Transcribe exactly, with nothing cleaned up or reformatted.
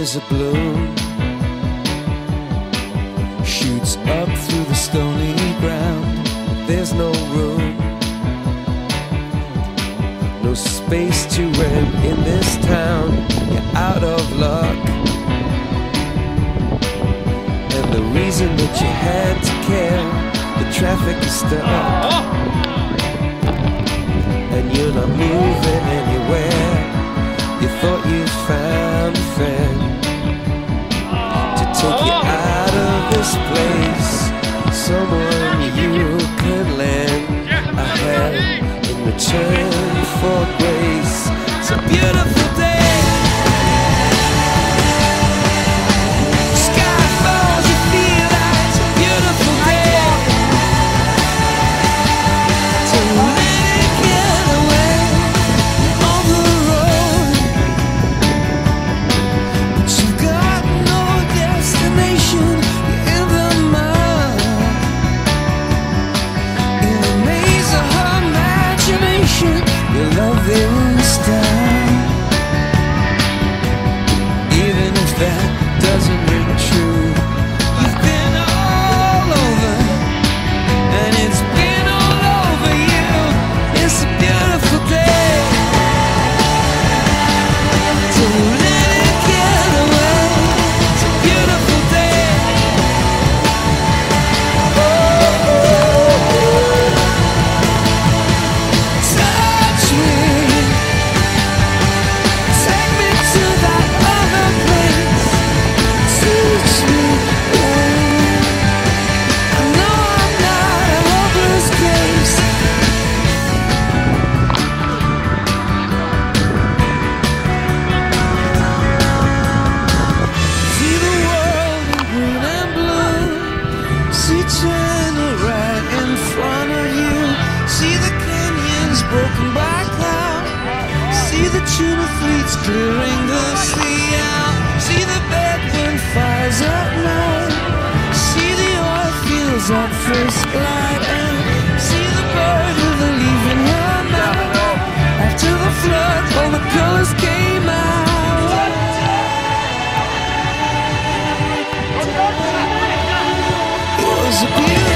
There's a bloom shoots up through the stony ground. There's no room, no space to rent in this town. You're out of luck, and the reason that you had to care, the traffic is stuck, and you're not moving anywhere. You thought you'd found a friend to take you out of this place, someone you could lend a hand in return for grace. It's a beautiful day. Sky falls, you feel like it's a beautiful day. To let it get away on the road, but you've got no destination. You're in the mud, in the maze of her imagination. Your love is down, even if that doesn't ring true. You've been all over, and it's been all over you. It's a beautiful day to let it get away. It's a beautiful day. Touch me, take me to that other place. Teach me, babe. I know I'm not a hopeless case. See the world in green and blue. See China right in front of you. See the canyons broken by cloud. See the tuna fleets clearing the sea out. See the bedroom fires at night. See the oil fields at first light. And see the bird with a leaf in her mouth. After the flood, all the colors came out. It was a beautiful